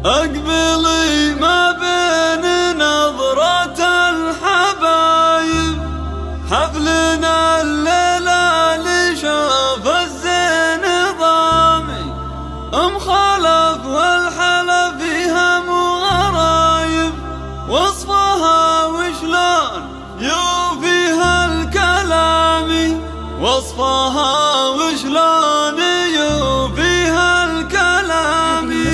أقبلي ما بين نظرة الحبايب، حفلنا الليلة لشوف الزين ضامي، أم خلف والحلا فيها مو غرايب، وصفها وشلون يوفيها الكلامي، وصفها وشلون يوفيها الكلامي.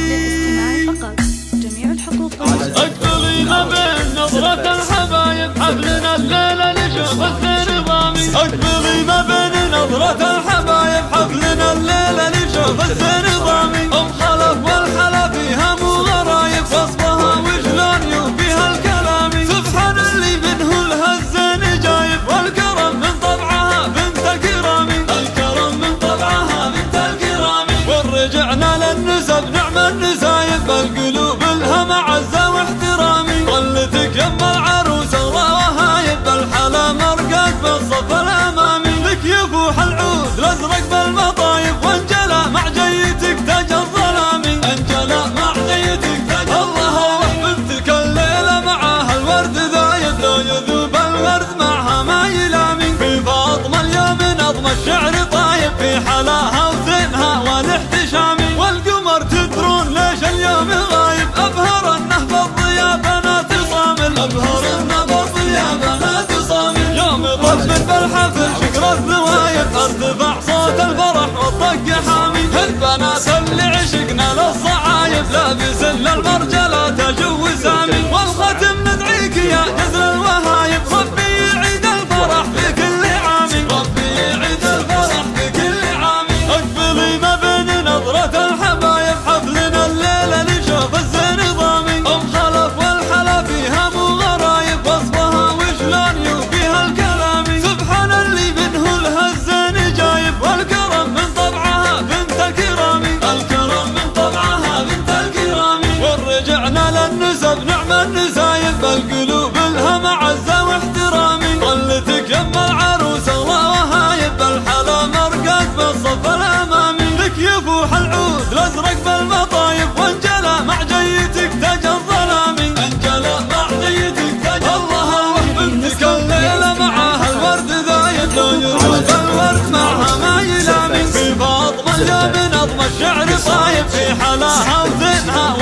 أقبلي ما بين نظرة الحبايب، حفلنا الليلة نشوف الزين ضامي. أقبلي ما بين نظرة الحبايب، حفلنا الليلة نشوف الزين ضامي، أم خلف والحلا فيها مو غرايب، وصفها وشلون يوفيها الكلامي. سبحان اللي منه لها الزين جايب، والكرم من طبعها بنت الكرامي، الكرم من طبعها بنت الكرامي. ورجعنا للنسب نعم النسايب، القلوب لها معزة واحترامي. ظلتك يما العروس الله وهايب، الحلا مرقاك بالصف الامامي. لك يفوح العود الازرق بالمطايب، وانجلى مع جيتك تاج الظلامي، انجلى مع جيتك تاج. الله بنتك الليله معاها الورد ذايب، لو يذوب الورد معها ما يلامي. في فاطمه اليوم نظم الشعر طايب، في حلاها وزينها والاحتشامي. والقمر تدرون ليش اليوم غايب، ابهر انه بالضياء بنات صامل، ابهر انه بالضياء بنات صامل. يوم الرب بالحفل شكر الذوايب، ارتفع صوت الفرح والطق حامي. البنات اللي عشقنا للصعايب، لابس للمرجلة تجو سامي. والختم ندعيك يا جزل الوهايب، ربي يعيد الفرح في كل عام، ربي يعيد الفرح في كل عام. اقبلي ما بين نظرة الحبايب، حفلنا الليلة نشوف الزين ضامي، أم خلف والحلا فيها مو غرايب، وصفها وشلون يوفيها الكلامي. سبحان اللي منه لها الزين جايب، والكرم من طبعها بنت الكرامي، الكرم من طبعها بنت الكرامي. ورجعنا للنسب نعم النسايب، القلوب لها معزة واحترامي. ظلتك يما العروس الله وهايب، الحلا مرقاك بالصف الامامي. لك يفوح العود الازرق بالمطايب، وانجلى مع جيتك تاج الظلامي، انجلى مع جيتك تاج. الله بنتك الليله معاها الورد ذايب، لو يذوب الورد معها ما يلامي. في فاطمه اليوم نظم الشعر طايب، في حلاها وزينها